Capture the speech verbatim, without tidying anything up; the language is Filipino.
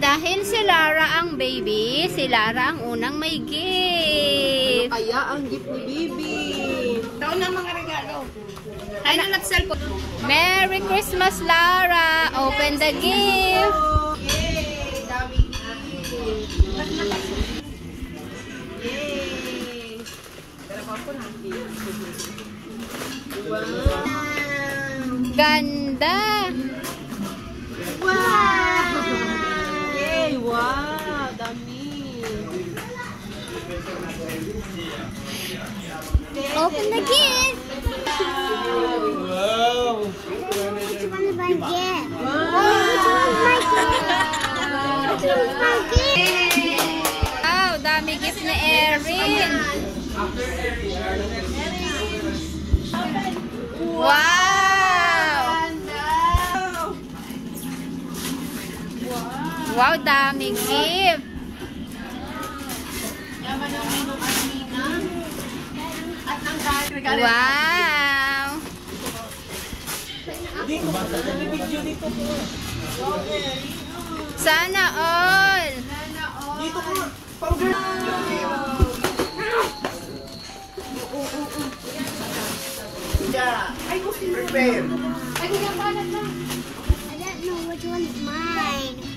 Dahil si Lhara ang baby, si Lhara ang unang may gift. Ano kaya ang gift ni baby? Taon ng mga regalo. Ay, nang cellphone. Merry Christmas, Lhara! Open the gift! Yay! Daming gift! Yay! Pero pa po ng gift. Wow! Ganda! Wow! Yay! Wow! Dami! Open the gift! Wow! Which one did I get? Wow! Which one's my gift? Wow, dami gift ni Erin! Wow! Wow, dami gift! Wow! Dito, video dito po. Sana all! Dito ko. Powder. Ay, gusto Prepare. Ay, kaya banat na. I don't know which one's mine.